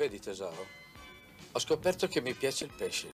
Vedi tesoro, ho scoperto che mi piace il pesce.